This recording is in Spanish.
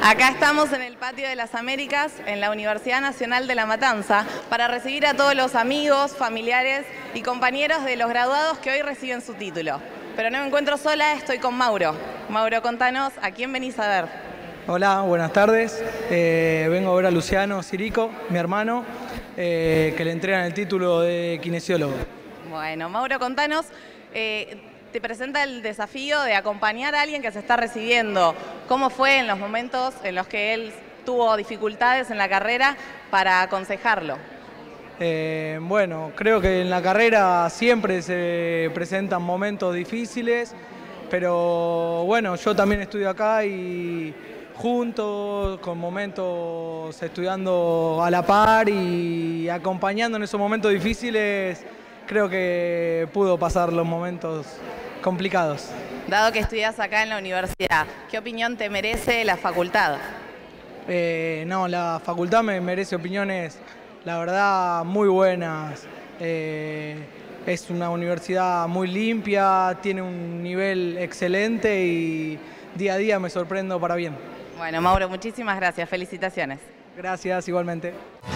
Acá estamos en el Patio de las Américas, en la Universidad Nacional de La Matanza, para recibir a todos los amigos, familiares y compañeros de los graduados que hoy reciben su título. Pero no me encuentro sola, estoy con Mauro. Mauro, contanos, ¿a quién venís a ver? Hola, buenas tardes. Vengo a ver a Luciano Sirico, mi hermano, que le entregan el título de kinesiólogo. Bueno, Mauro, contanos, te presenta el desafío de acompañar a alguien que se está recibiendo. ¿Cómo fue en los momentos en los que él tuvo dificultades en la carrera para aconsejarlo? Bueno, creo que en la carrera siempre se presentan momentos difíciles, pero bueno, yo también estudio acá y juntos, con momentos estudiando a la par y acompañando en esos momentos difíciles, creo que pudo pasar los momentos complicados. Dado que estudias acá en la universidad, ¿qué opinión te merece la facultad? No, la facultad me merece opiniones, la verdad, muy buenas. Es una universidad muy limpia, tiene un nivel excelente y día a día me sorprendo para bien. Bueno, Mauro, muchísimas gracias. Felicitaciones. Gracias, igualmente.